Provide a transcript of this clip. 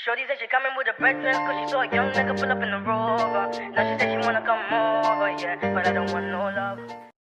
Shorty said she coming with her brethren, cause she saw a young nigga pull up in the Rover. Now she said she wanna come over, yeah, but I don't want no love.